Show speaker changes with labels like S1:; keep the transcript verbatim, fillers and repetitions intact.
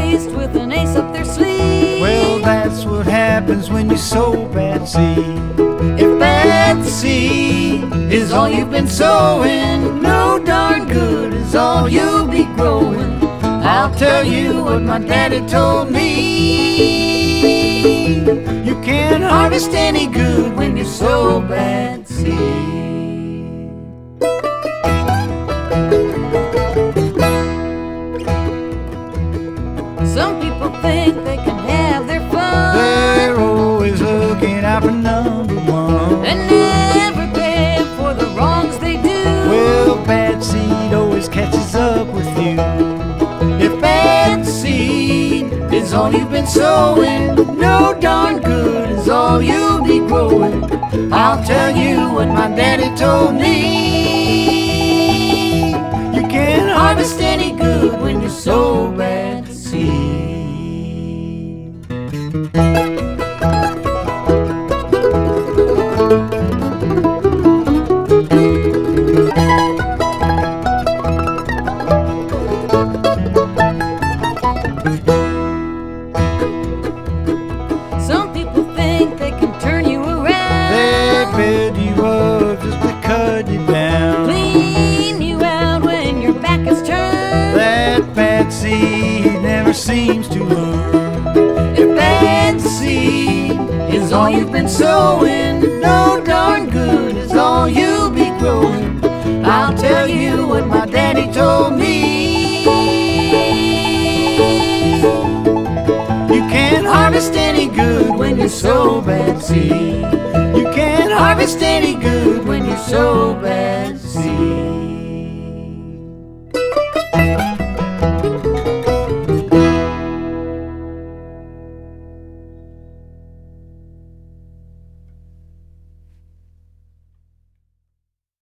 S1: faced with an ace up their sleeve.
S2: Well, that's what happens when you sow bad seed. If bad seed is all you've been sowing, no darn good is all you'll be growing. I'll tell you what my daddy told me: you can't harvest any good when you sow bad seed.
S1: Some people think they can have their fun.
S2: They're always looking out for number one
S1: and never pay for the wrongs they do.
S2: Well, bad seed always catches up with you. If bad seed is all you've been sowing, no darn good is all you'll be growing. I'll tell you what my daddy told me: you can't harvest any good when you sow bad seed.
S1: Some people think they can turn you around.
S2: They build you up just to cut you down,
S1: Clean you out when your back is turned.
S2: that bad seed never seems to learn. If bad seed is all you've been sowing, no darn good is all you'll be growing. I'll tell you what my daddy told me: you can't harvest any good when you sow bad seed. You can't harvest any good when you sow bad seed.